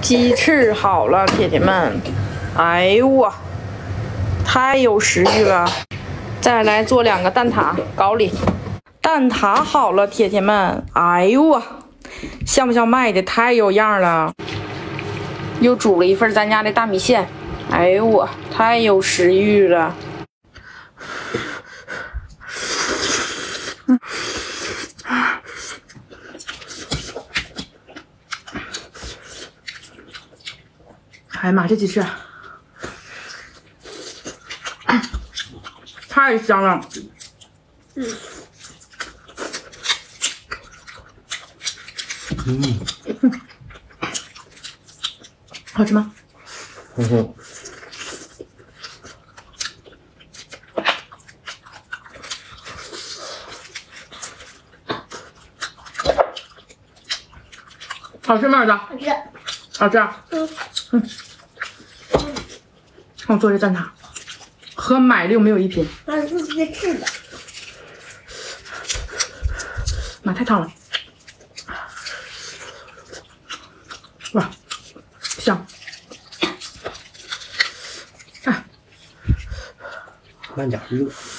鸡翅好了，铁铁们，哎呦我，太有食欲了！再来做2个蛋挞搞里，蛋挞好了，铁铁们，哎呦我，像不像卖的？太有样了！又煮了一份咱家的大米线，哎呦我，太有食欲了！哎呀妈，这鸡翅太香了！好吃吗？好吃吗，儿子？ 好吃。 好吃啊？看我做这蛋挞，和买的有没有一拼？ 那是别吃的。 妈，太烫了！哇，香！ 慢点热。